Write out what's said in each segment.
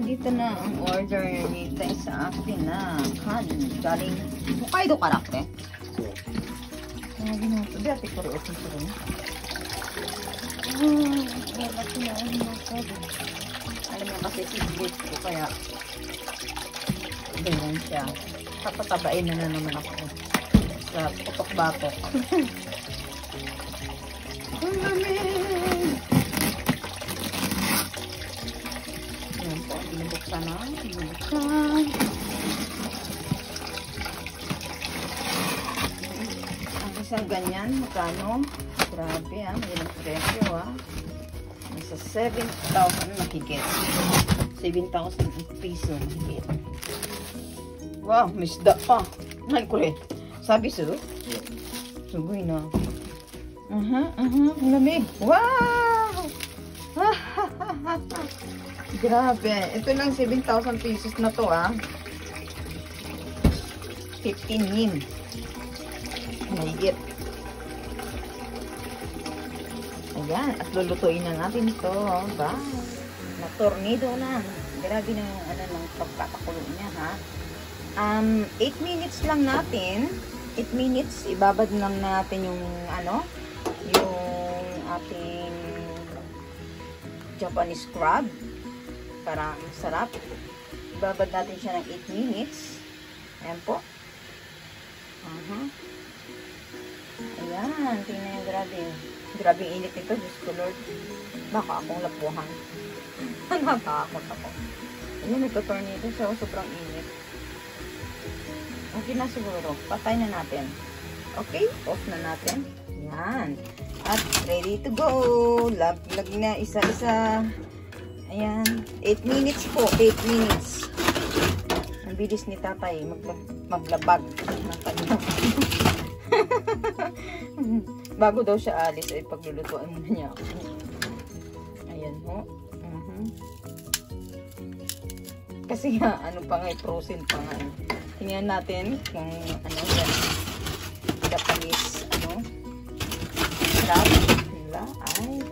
Dito na ang order dito sa akin na kanin. Galing Hokkaido karakter. Grabe na ito. Dati ko rin ito rin. Bakit na ang masabi? Alam mo kasi sisbit ko kaya ganyan siya. Papatabain na naman ako sa putok-batok. Ang lamig! Ayan po, binubuksan na. Binubuksan. Ang isang ganyan, magkano? Grabe ha, may ilang presyo ha. Nasa 7,000 mahigit. 7,000 piso mahigit. Wow, misda pa. Nai kore. Sabi su? Sugoi na. Lamig. Wow! Grabe. Ito lang 7,000 pesos na to ah. 15 yen. Mahigit. Ayan. At lulutuin na natin ito. Ba? Na-tornado na. Grabe na yung ano ng pagkakakulo niya ha. 8 minutes lang natin. 8 minutes. Ibabad lang natin yung ano, yung ating Japanese crab para masarap. Ibabad natin siya ng 8 minutes. Ayan po. Ayan. Tingnan yung grabe. Grabe yung init nito. Diyos ko Lord. Baka akong lapuhan. Nakatakot ako. Ayan, nagka-tornado siya. Sobrang init. Okay na siguro. Patay na natin. Okay? Off na natin. Yan. At ready to go. Lag na isa-isa. Ayan. 8 minutes po. 8 minutes. Ang bilis ni tatay. Maglabag ng kanya. Bago daw siya alis ay paglulutuan muna niya ako. Ayan ho. Kasi nga, ano pa nga, frozen pa nga. Tingnan natin kung ano yan. Japanese, ano. Crab. Nila. Ay.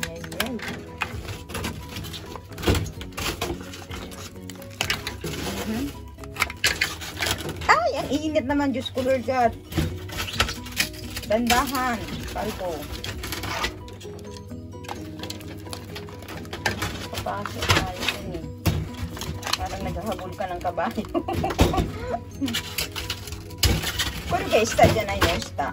Ay, ang init naman. Diyos ko Lord God. Dandahan. Palpo. Papasok tayo din eh. Parang naghahabol ka ng kabayo. Kung guys, dyan na yung sta.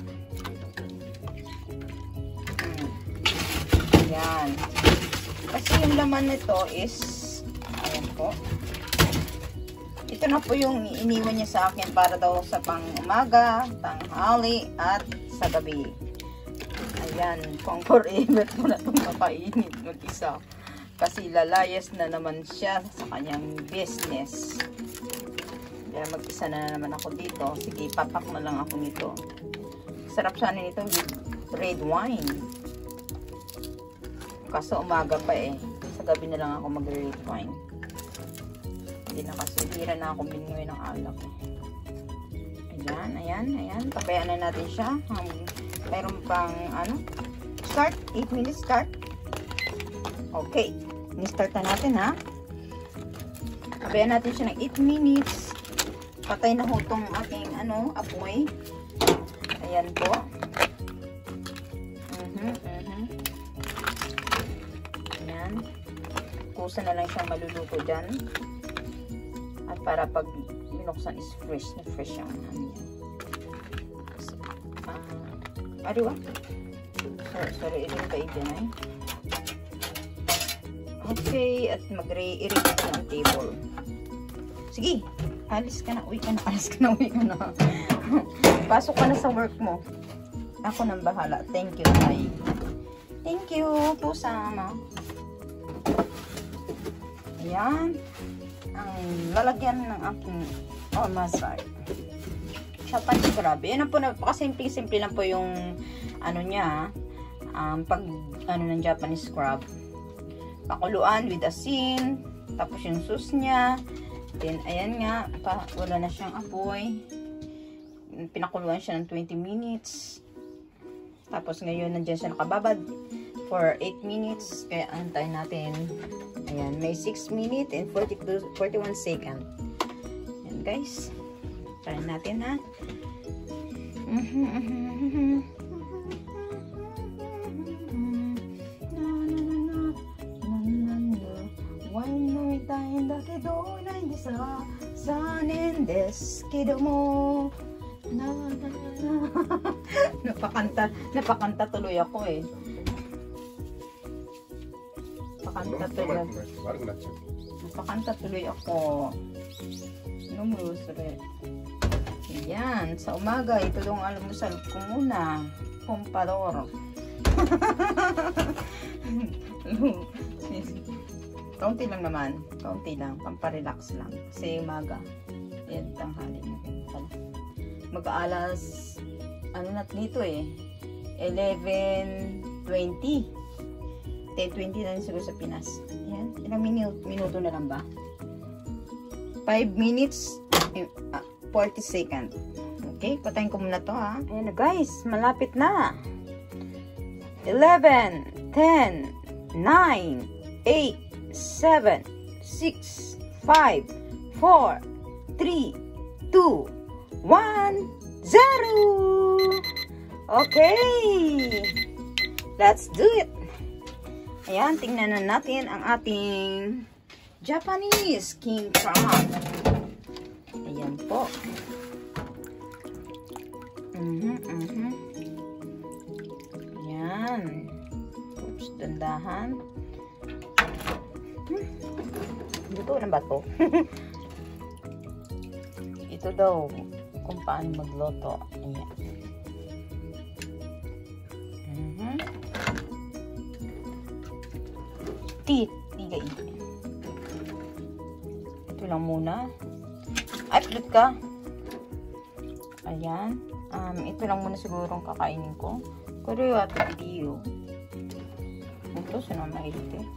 Ayan. Kasi yung laman nito is, ayan po. Ito na po yung iniwan niya sa akin para daw sa pang umaga, tanghali, at sa gabi. Ayan. Kung forever ko na itong kapainit mag-isa. Kasi lalayas na naman siya sa kanyang business. Kaya mag-isa na naman ako dito. Sige, papak na lang ako nito. Sarap sana nito with red wine. Kaso umaga pa eh. Sa gabi na lang ako mag-red wine. Hindi na kasi hira na ako bingoy ng alak. Ayan. Tabayaan na natin siya. Mayroon pang ano. Start. 8 minutes start. Okay. Ni-start na natin ha. Tabayaan natin siya ng 8 minutes. Patay na ho itong ating ano, apoy. Ayan po. Ayan. Kusa na lang siyang maluluto dyan. At para pag binuksan is fresh na fresh yung ano yan. Ariwa. Sorry, ilin pa dyan eh. Okay, at mag-i-read ko ng table. Sige, alis ka na, uwi ka na. Pasok ka na sa work mo. Ako nang bahala. Thank you, Tay. Thank you po sama. Ayan. Ang lalagyan ng aking masay. Japanese crab. Yan po, napakasimple-simple lang po yung ano niya. Pag ano ng Japanese crab. Pakuluan with asin, tapos yung sauce niya, then ayan nga, wala na siyang apoy, pinakuluan siya ng 20 minutes, tapos ngayon nandiyan siya nakababad for 8 minutes. Kaya antayin natin. Ayan, may 6 minutes and 41 seconds. Ayan guys. Try natin ha. Napakanta tuloy ako eh. Napakanta tuloy ako. Numusre. Yan, sa umaga, ito yung almusal ko muna. Kompador. Kaunti lang naman. Kaunti lang. Pamparelax lang. Kasi umaga. Yan, tanghali na. Mag-aalas, ano na nito eh. 11:20. 10:20 na siguro sa Pinas. Yan. Ilang minuto na lang ba? 5 minutes 40 seconds. Okay, patayin ko muna to ha. Ayan na guys, malapit na. 11, 10, 9, 8, 7, 6, 5, 4, 3, 2, 1, 0. Okay. Let's do it. Ayan, tingnan na natin ang ating Japanese king crab. Ayan po. Ayan. Oops, dandahan. Luto na ba to? Ito daw kung paano magluto. Ayan. Tigay. Ito lang muna. Ay, plot ka. Ayan. Ito lang muna siguro ang kakainin ko. Pero yung ating video. Ito, saan naman mahilit eh.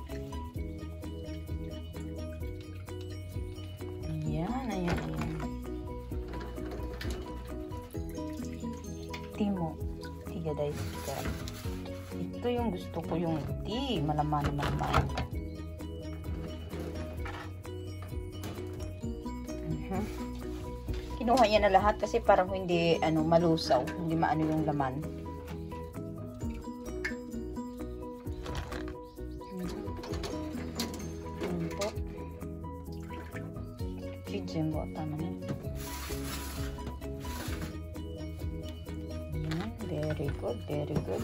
Ayan, ayan, ayan. Timo. Tiga dahil tika. Ito yung gusto ko, yung di malaman. Kinuha niya na lahat kasi parang hindi malusaw, hindi maano yung laman. Ayan po. Chicken po, tama na. Ayan, very good, very good.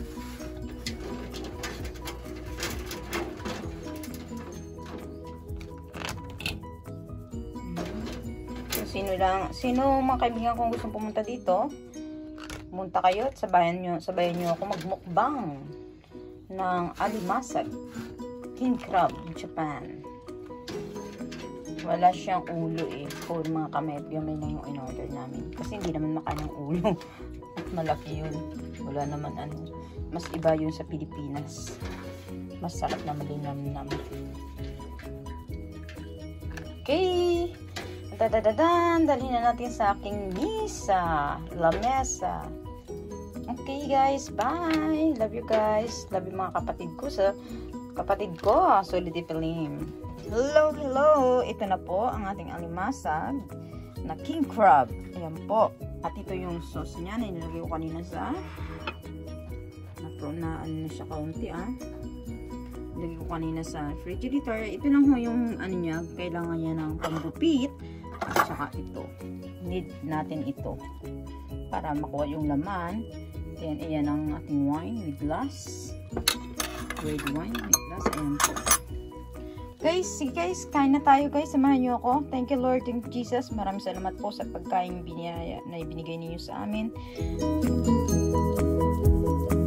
Sino mga kaibigan kong gustong pumunta dito, pumunta kayo at sabayan nyo ako magmukbang ng alimasag king crab Japan. Wala siyang ulo eh, for mga kamay na yung in-order namin kasi hindi naman makain ng ulo. Malaki yun, wala naman mas iba yun sa Pilipinas, mas sarap na malinam. Okay, dalhin na natin sa aking lamesa. Okay guys, bye. Love you guys. Love you mga kapatid ko, Solid Film. Hello. Ito na po ang ating alimasag na king crab. Ayan po. At ito yung sauce niya na inilagay ko kanina sa na siya kaunti nilagay ko kanina sa refrigerator. Ito lang ho yung niya, kailangan niya ng panggupit. At saka ito. Need natin ito para makuha yung laman. Then, ayan ang ating wine with glass. Red wine with glass. Ayan po. Guys, sige guys, kain na tayo guys. Samahan niyo ako. Thank you Lord, thank you Jesus. Maraming salamat po sa pagkain na ibinigay niyo sa amin.